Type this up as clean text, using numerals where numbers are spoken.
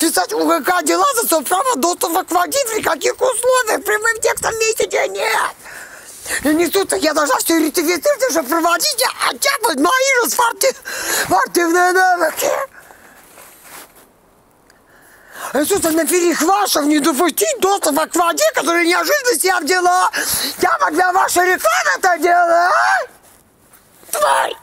писать УГК дела за свое право доступа к воде, при каких условиях, прямым текстом месяца нет. И несутся, я должна все ретифицировать, чтобы проводить, оттягивать мои же спортивные навыки. Иисуса на перехвашах не допустить доступа к воде, которая неожиданно себя взяла. Я для вашей рекламы это делаю, а? Тварь!